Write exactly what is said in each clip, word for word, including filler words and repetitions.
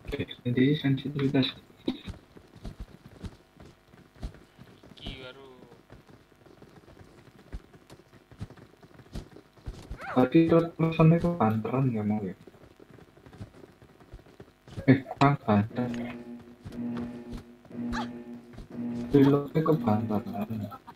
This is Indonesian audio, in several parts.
Oke, jadi sensitivitas. Iki baru. Tadi pesannya ke bantaran nggak mau ya? Eh, kurang banter. Pilotnya ke bantaran.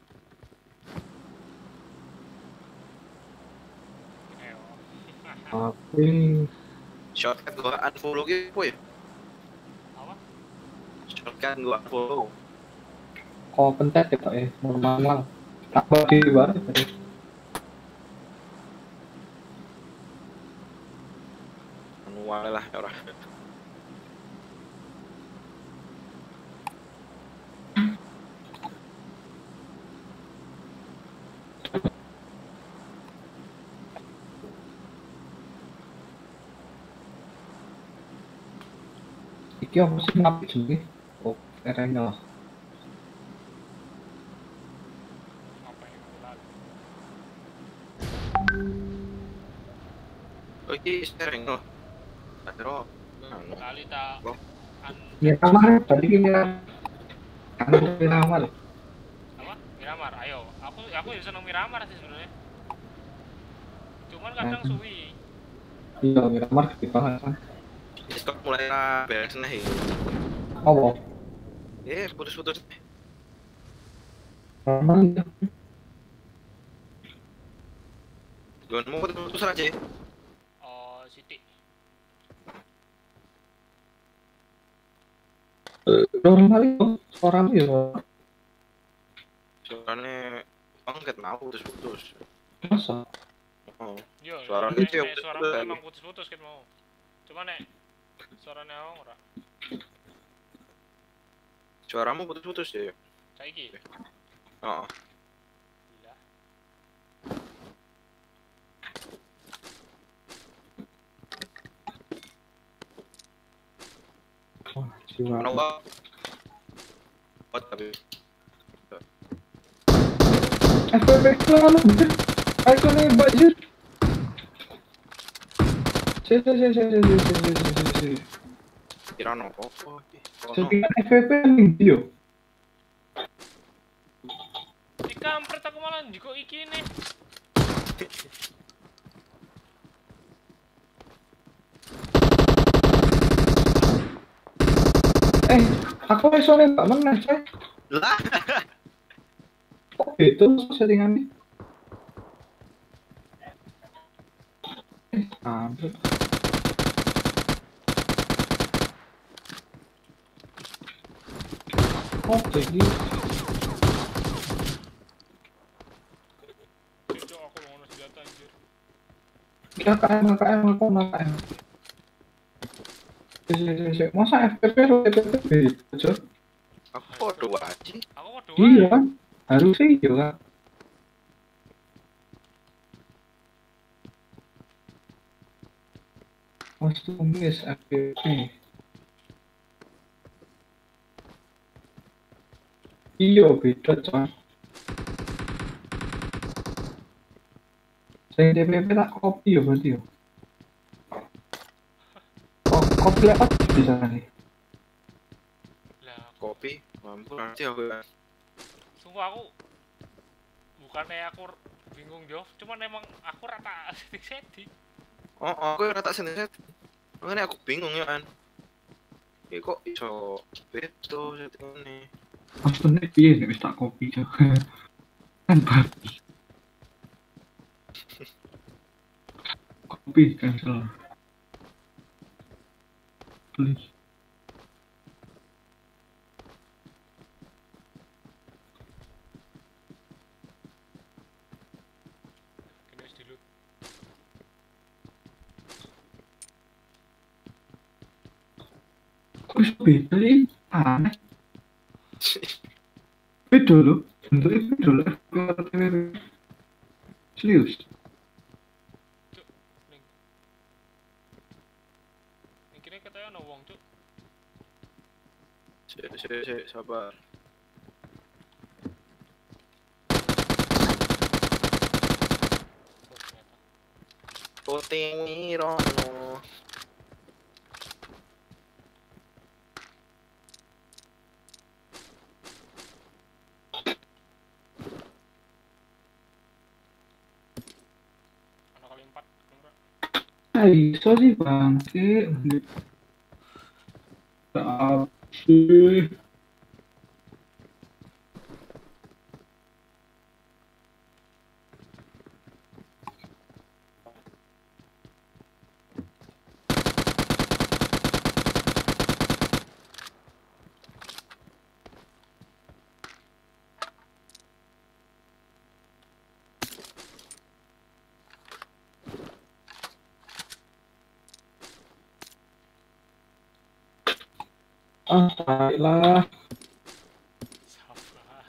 Ayo. Tapi Shortcut gua unfollow gitu ya. Apa? Shortcut gua unfollow. kok pencet ya Pak ya, normal. Tambah di luar tadi. Manual lah ya orang. Iki apa sih napi juga? Oh, eranya lah. Apa yang aku lalu? Oke, sharing loh. Ada Kali tak Bang. an Miramar tadi kita kan Miramar. apa? Miramar. Ayo, aku aku ya seneng Miramar sih sebenarnya. Cuman kadang Hmm. suwi. Iya, Miramar di banget kan. Discord mulai lah beres nih. Oh, Eh, putus-putus. normal ya. Gua mau putus-putus aja. Oh, Siti. Normal itu suaramu ya. Suaranya banget mau putus-putus. Masa? Oh. Yo, Suara nek- itu ya nek suaramu putus-putus emang lagi. putus-putus kan mau. Cuman nek suaranya awang ora. Suaramu putus-putus ya. Saiki. Oh. Iya. Wah, jiwa. Kenapa? What tapi? F P P selalu bener. Aku nih baju. Si si si si si si si si si si. Kira nopo? Oh, Jadi kan F P P nih dia. Iki kampret aku malah njiko iki nih. Eh, aku iso nembak meneh, coy. Lah. Kok itu settingannya? Eh, ampun. Oh, jadi Cocok aku ngono senjata anjir. ya K M K M aku nak K M. Si, si, si, si. Masa F P P lu F P P beda, coy? Aku podo aja. Aku kok dua. Iya kan? Harusnya iya kan? Mas tumis F P P. Iya beda coy. Saya D P P tak copy ya berarti ya. Oh, copy lewat bisa nih. Lah, Kopi, mampu nanti aku. sungguh aku bukannya aku bingung Jo, cuman emang aku rata setting-setting. Oh, oh, aku rata sendiri. Makanya aku bingung ya kan. Ya kok iso beto settingannya. Maksudnya piye nek wis tak copy coy. Kan babi. Copy cancel. Please. Kene wis dilut. Kok bisa beda sih? Aneh. Beda loh. Bentuknya beda loh. F P P atau T P P. Serius. Cuk, ning. Ning kene katanya ana wong, Cuk. Sik, sik, sik, sabar. Oh, ternyata. Poting Rono. iso sih bangke. Sih. Ah, tai lah. Sabar.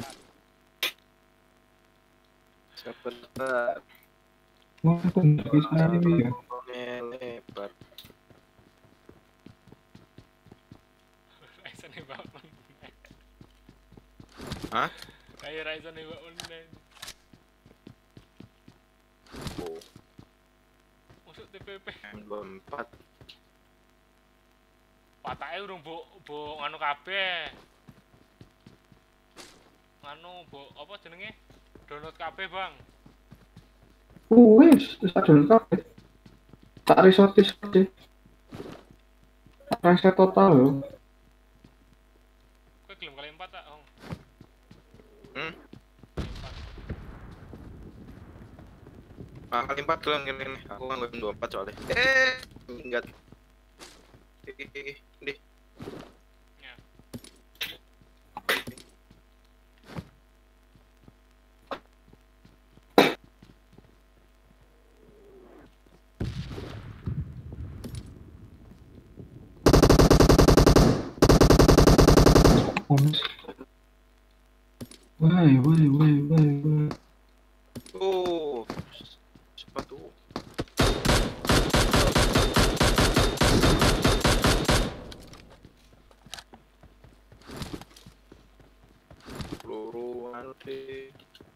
Sebentar. Wah, aku nggak bisa ini ya. Lebar. Raisa nembak meneh. Hah? Kayak Raisa nembak meneh. Oh, Masuk T P P. M dua puluh empat. Patake urung mbok mbok nganu kabeh. Nganu mbok apa jenenge? Download kabeh, Bang. Wis, wis ada kabeh. Tak reset sih. Reset total loh. Kowe gelem kali empat tak, Ong? Hmm? Empat. Ah, kali empat kalian gini. Aku nggak M dua puluh empat soalnya. Eh, enggak. Eh, deh. Ya. Bonus. Why, why, why, why, why? Oh, sepatu. Peluru anti.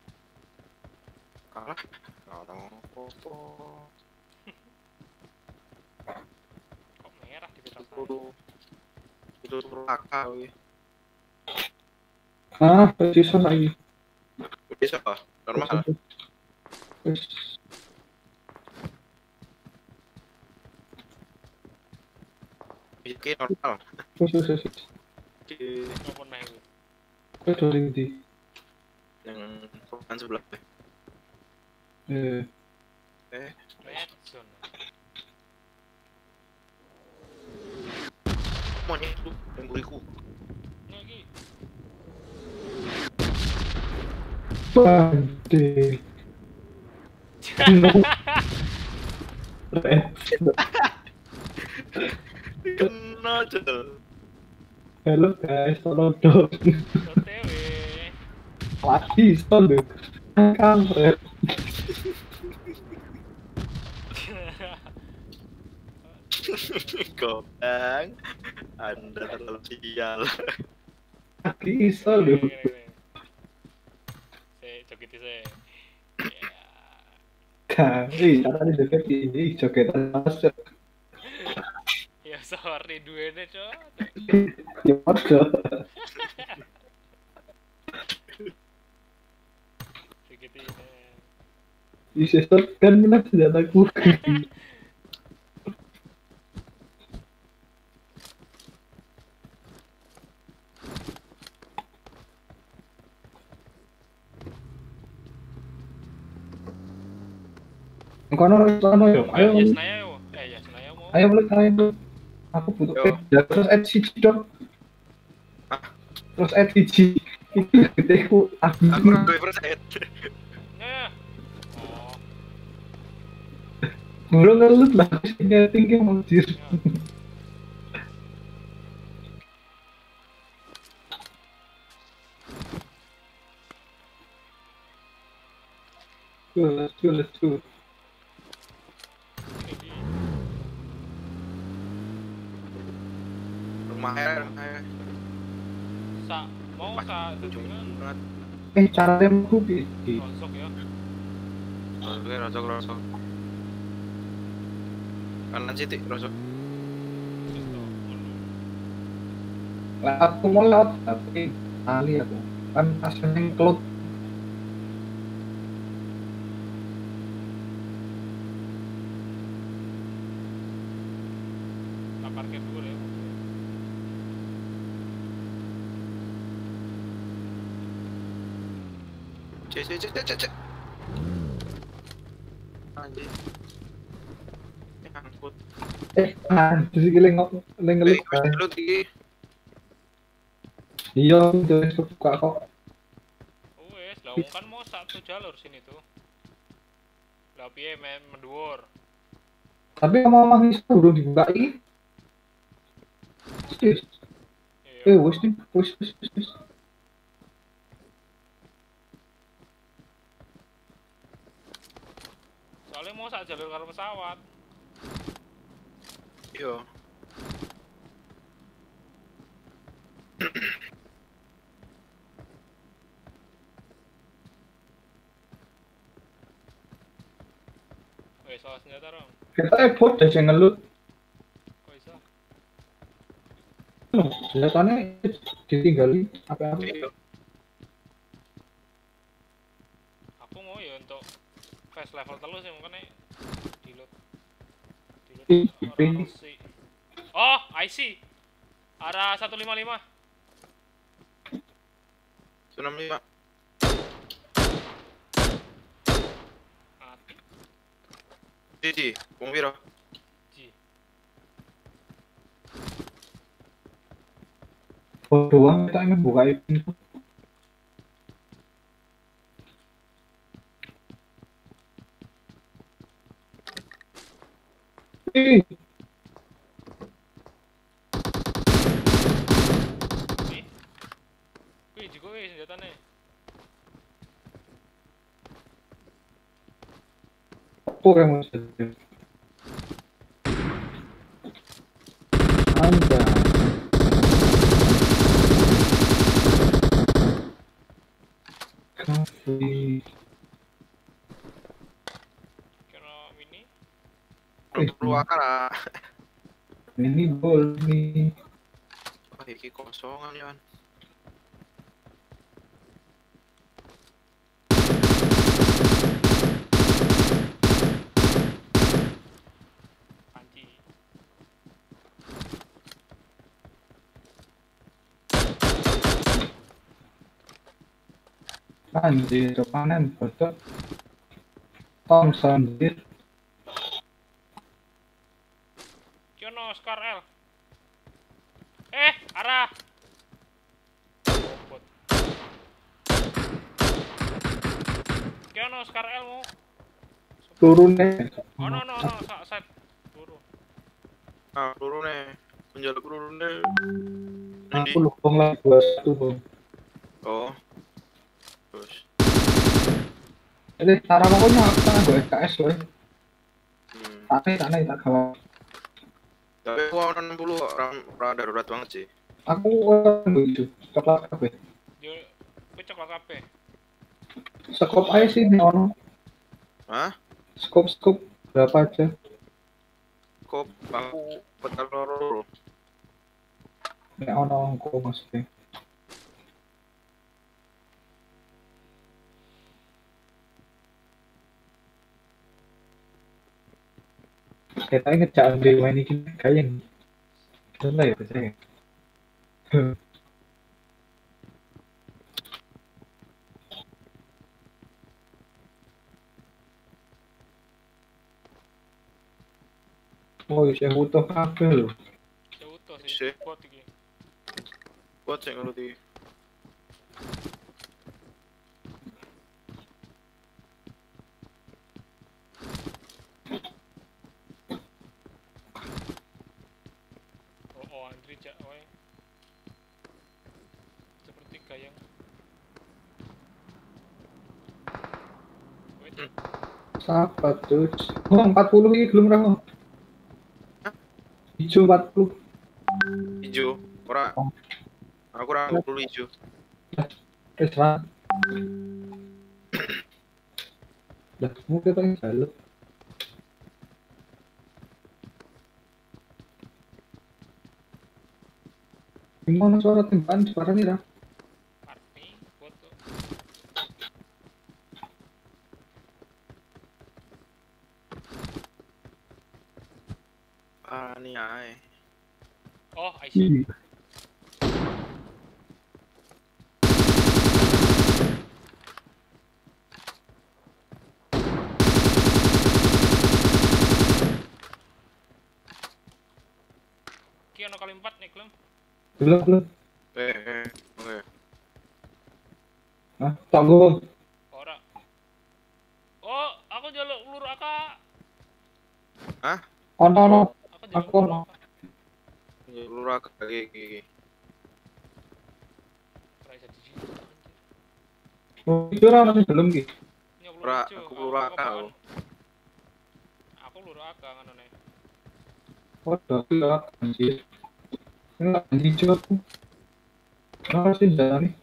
Kalah. Kalah apa? Kok merah di kita saya? Peluru. Itu laka wih. Ah, precision lagi. Bisa apa? Normal. Wis. Oke, normal. Wis, wis, wis. Oke, Apa neh iku? Kowe dari ndi? yang kanan sebelah. Eh, Eh, Red zone. monyet tuh yang buriku. Nih iki. Bande. No. Red. Kena aja. Halo guys, tolong dong. O T W. Lagi solo. Kampret. Gopang, Anda terlalu sial. Lagi solo. Saya joget saya. Kan, ih, caranya joget ini, jogetan masuk. Ya sorry duene, Cok. Ya masuk. Joget ini. Bisa kan minat senjataku. Kono kono yo, ayo, Ya Senaya yo. Eh ya Senaya mau. ayo balik ayo balik. Aku butuh Yo. eh, ya, terus add C G dong. Hah? Terus add C G. Itu gedeku aku. Aku orang dua persen. Nah. Oh. Belum ngelut lah, sehingga tinggi anjir. Cool, let's do, let's do. Iki. Lumayan, lumayan. Sa mau sa tudungan Banget. Eh, cara remku pilih. rosok ya. Oke, rosok, rosok. Kanan sitik, rosok. Terus tuh, ngono. Aku mau lewat, tapi kali aku. Kan aslinya cloud. parkir dulu ya. Cek cek cek cek cek. Anjir. Ini angkut. Eh, ah, terus iki leng leng Eh, ngelut. wis lu iki. Iya, terus buka kok. Oh wes, lah wong kan mau satu jalur sini tuh. Lah piye men menduur. Tapi ngomong iso urung dibuka iki. Wis. Iya. Eh, wis nih, wis wis wis. wis. Soalnya mau sak jalur karo pesawat. Iya. Wes, soal senjata dong. Kita eh bot deh sing ngelut. Kok iso? Loh, senjatanya ditinggali apa-apa. Iya. Aku mau ya untuk fast level telu sih makanya di-load. Ih, Di-load ini. orang sih. Oh, I see. Arah seratus lima puluh lima. Senam lima. Mati. Jadi, wong piro? Ji. Bot doang kita ingin buka pintu. Ih, Nih. Kuwi juga kuwi senjatane. apa yang mau jadi? Anda. Kafe. Kira mini. Belum perlu akal ah. Ini bol nih. Wah, iki kosongan ya. Panci. Anjir, panen bocor. Thompson, anjir. Kiono Scar L. Eh, arah. Bobot. Kiono Scar L mau. Turunnya. Oh no no no, sak set. Turun. Ah, turune. Menjaluk turune. Nanti. Aku lubang lagi dua satu bang. Oh. Terus. Jadi cara pokoknya aku kan gue S K S loh. Hmm. Tak nih, tak nih, tak kalah. Tapi aku enam puluh orang orang darurat banget sih. Aku orang lucu, coklat kafe. Yo, kowe coklat kabeh. Skop aja sih nih ono. Hah? Skop skop berapa aja? Kok aku petal loro. Nih ono aku maksudnya. Kita ngejak ambil main ini kayak gila ya saya. Oh, saya butuh kafe loh. Ya utuh Sih. sih. Bot iki. Buat sih kalau di Oh, oh Andri jak wae. Seperti gayang. Wait. Hmm. Siapa tuh? Oh, empat puluh ini belum berapa? Hah? Hijau empat puluh. hijau. Ora. Oh. Aku orang dua puluh hijau. Eh, serah. Lah, mau kita yang jalur. Gimana suara tembakan suara nih dah? Arti bot tuh. Ah, ini ae. Oh, I see. Ih, Ki ono kali empat nih, Klem. belum belum. Eh, eh, oke. Hah, tak gue. Ora. Oh, aku jaluk peluru A K. Hah? Ono ono. Aku jaluk Aku peluru ono. A K. Lu raka lagi iki. Ora iso di situ. Oh, itu ora ono sing belum ki. Nyok peluru Ora, ijo. aku peluru A K, kebaan. aku. Aku peluru A K nganone. Waduh, aku ya anjir. Enggak hijau aku. Kenapa sih jalan nih?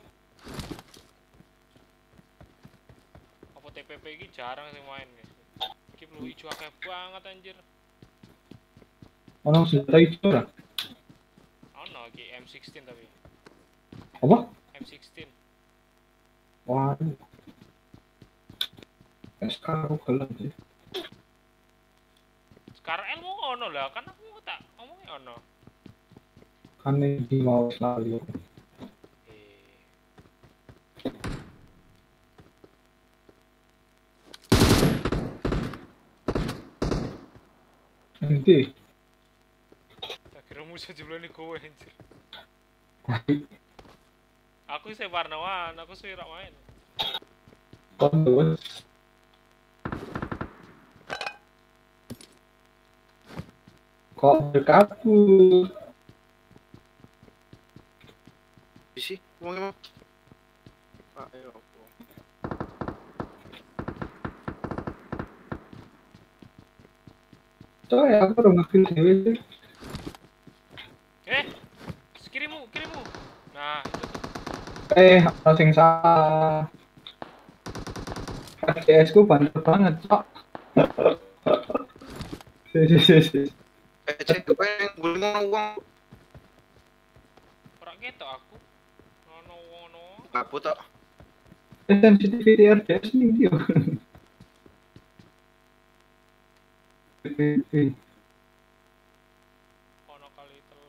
Apa T P P iki jarang sing main, guys. Iki peluru ijo akeh banget anjir. Ono senjata hijau lah. Ono iki M enam belas tapi. Apa? M enam belas. Waduh. S K aku gelap sih. Sekarang ilmu ono lah, kan aku tak ngomongnya ono. Kan ini di mau selalu. Eh, Nanti. tak kira musuh jebulane kowe anjir. Waduh. Aku sih warna-warna, aku sih rak main. Kondo. Kok berkabut? Isi, mau mau. Ah, ayo. Coy, aku udah ngekill dewe sih. Eh, kirimu, kirimu. Nah, itu tuh. Eh, ada sing salah. F P S ku banter banget, cok. Si, si, si, si. Eh, cek apa yang boleh mau uang? Ora ketok aku. Ono ono. Apa tak? Eh, sensitivity R D S nih dia. Ono kali telu.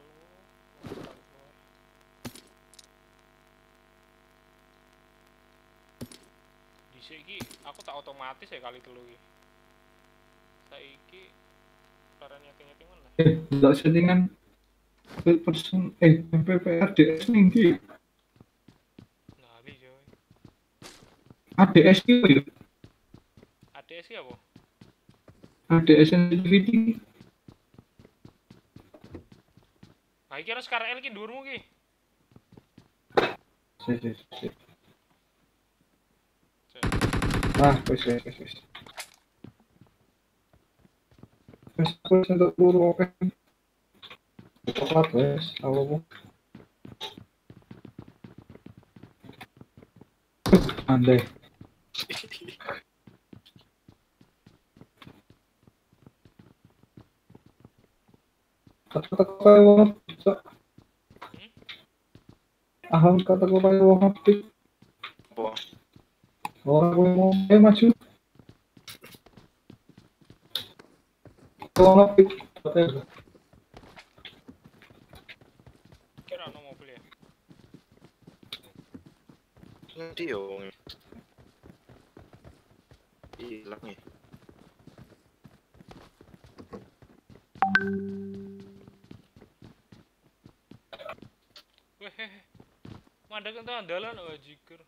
Dhisik iki aku tak otomatis ya kali telu iki. Saiki cara nyeting-nyeting mana? Eh, nggak settingan per person, eh, M P P R D S nih dia. Ngali coy. A D S itu ya. A D S ki apa? A D S sensitivity. Nah, iki harus sekarang L ki dhuwurmu ki. Si, si, si. Cek. Ah, wes, wes, wes, wes. Wes, aku wes untuk peluru oke. Tepat, wes, tahu aku. Andai. Kata-kata kayak wong cok. Ah, kata-kata kayak wong aktif. Apa? Orang gue mau eh maju. Wong aktif. Oke. Kira ono mobil ya. Nanti ya uangnya. Hilang ya. Weh, heh. Mandek ento andalan oh jiker.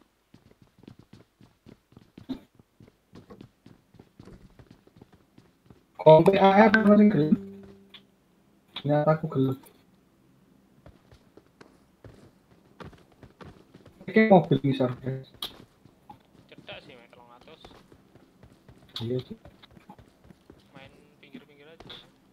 Kompe A R masih gelap. Ternyata aku gelap. Ini mobil besar guys. Cedak sih main telung atus. Iya sih. Main pinggir-pinggir aja.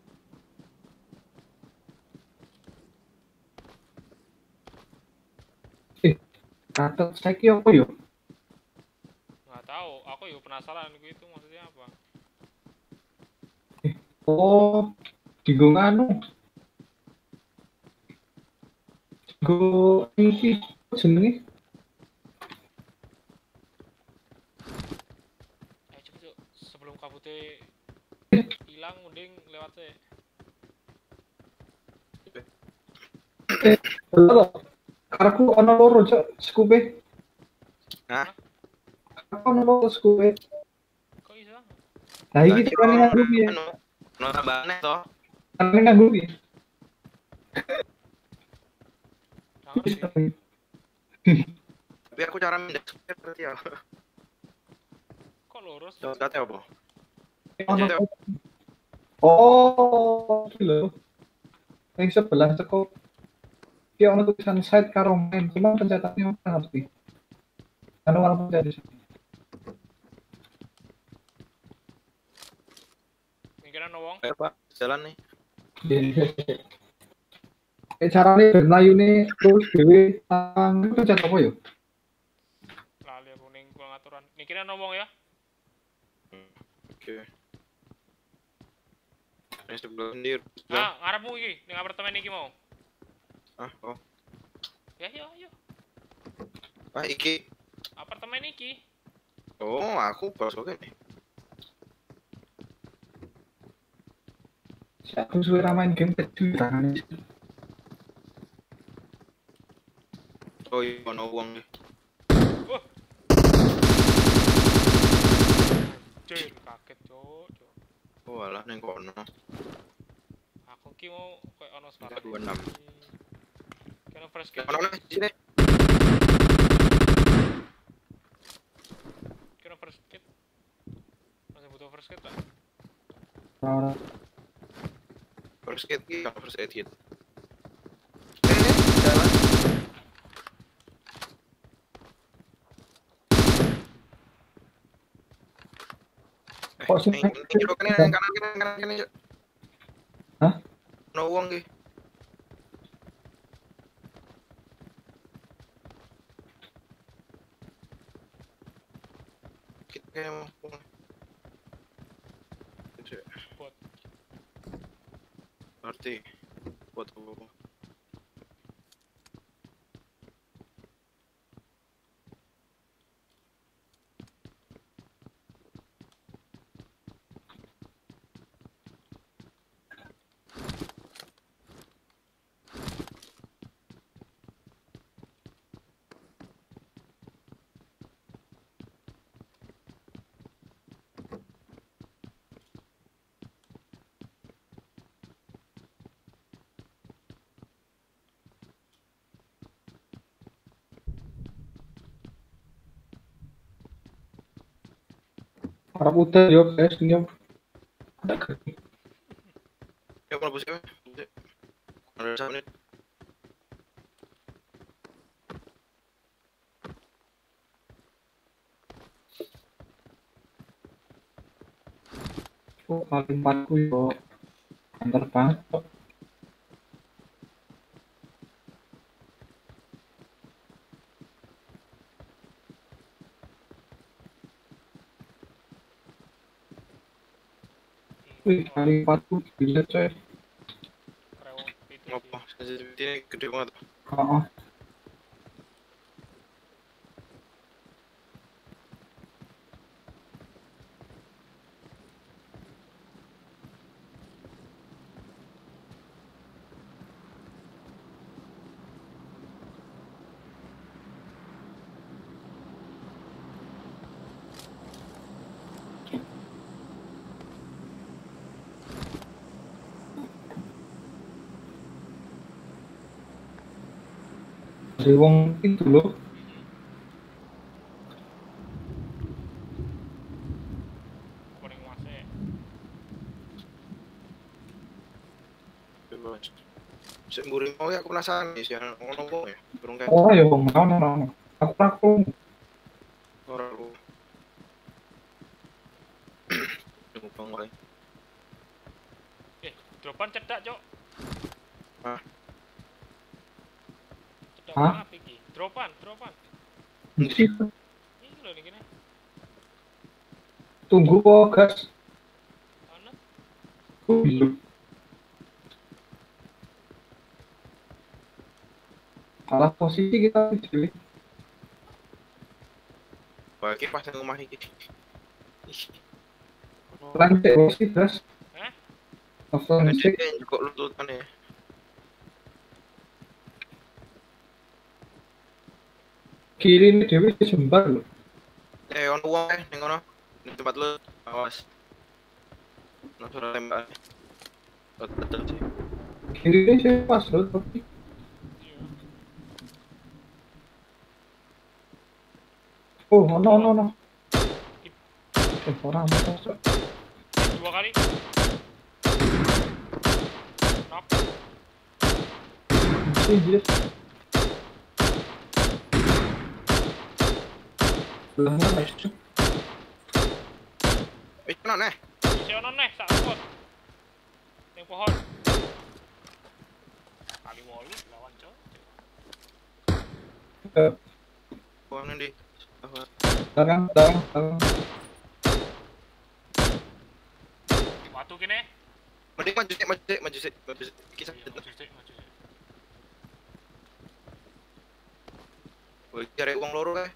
Eh, kata saiki apa yo? Nggak tahu, aku juga penasaran itu maksudnya apa. Oh, digo nganu. Digo iki jenenge. Eh cepet yuk, sebelum kabutnya hilang mending lewat sih. Eh, lho. Karku ono loro cok skupe. Hah? Karku ono loro skupe. Kok iso? Nah iki Lah, carane nganggo piye? anu, no tambahane toh. Carane nganggo piye? Nggak ngerti. Tapi aku cara mindah square berarti ya. Kok lurus? Shortcut apa? Ono. Oh, iki lho. Yang sebelah ceko. Ki ono tulisan side karo main, cuma pencetannya ora ngerti. Anu ora pencet di sini. Mikiran no wong. Ayo Pak, jalan nih. Eh carane ben mlayune terus dhewe nang pencet apa yo? Lali aku ning pengaturan. Mikiran no wong ya. Oke. Ini sebelah sendiri. Ah, ngarepmu iki ning apartemen iki mau. Ah, oh. Ya ya ya. Ah, iki. Apartemen iki. Oh, aku pas oke nih. Aku suwe ra main game kecil tangane. Oh, iya, ono uang nih. Wah. Anjir, kaget cok, cok. Oh, alah neng kono. Aku ki mau kayak ono sekarang. dua puluh enam. Kena fresh kit. Ono nih sini. Kena fresh kit. Masih butuh fresh kit tak? Ora. First aid ki, kalau first aid kit. Eh, jalan. Eh, Kok sih? ning ning kene kanan kanan kanan kene. Cok. Hah? Ono uang ki. Kita kayak mau uang. Bot. Ngerti. Buat apa? Arab udah yo guys, nyom. Ya kalau busnya, ada satu menit. Oh, paling empatku yo antar banget kok. Wih, paling empatku gila coy. Rewong itu. Apa? Sensitivity ini gede banget. Heeh. Dari wong itu loh. Kuning wase. Semburi mau ya aku penasaran nih sih ono apa ya? Burung kayak Oh ya wong mana mana. Aku aku orang lu. Tunggu bang wae. Eh, dropan cedak, Cok. Hah? Cedak Hah? banget iki. Dropan, dropan. mesti Iki lho ning kene. tunggu kok gas. Ana. Aku belum. Salah posisi kita pilih. Wah, iki pas nang omah iki. Lanjut posisi gas. Hah? Offline Lanjut sih. kan juga lututan ya. Kiri ini Dewi jembar loh. Eh, ono wong eh ning kono. Ning tempat lu. Awas. Ono suara tembak. Betul sih. Kiri ini saya pas loh tapi. Iya. Oh, ono ono ono. Eh, orang masuk. Dua kali. Knock. Sih, yes. Belah mana itu? Eh, ono neh. Isi ono neh, sak spot. Ning pohon. Kali wolu lawan cok. Eh, Kono ndi. Darang, darang, darang. Watu kene. Mending maju sik, maju sik, maju sik, maju sik. Kisah. Iya, maju sik, maju sik. Woi, cari uang loro kae.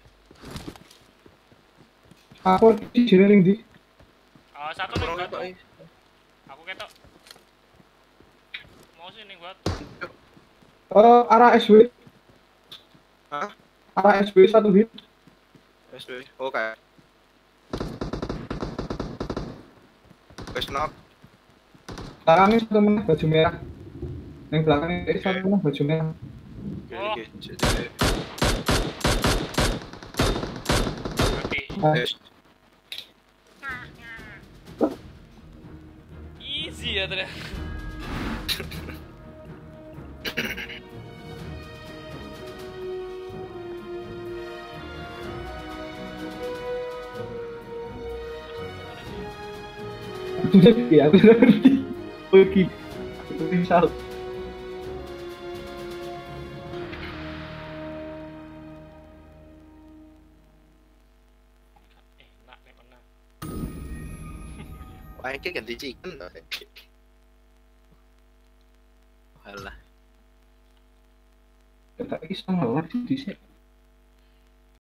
Aku di jeneling di. Ah, satu ning Tolong batu. Pak. Aku ketok. Mau sih ning batu. Eh, arah S W. Hah? Arah S W satu hit. S W. Oke. Wes knock. Belakangnya satu meneh baju merah. Yang belakangnya eh, satu meneh baju merah. Oke, Oh. oke. Jadi, Mati. Ah, yes. Easy ya ternyata. Iya, berarti. Pergi. Misal. Eh, nak nek menang. Wah, ini ganti chicken loh. Alah. Tak bisa ngelar di sini.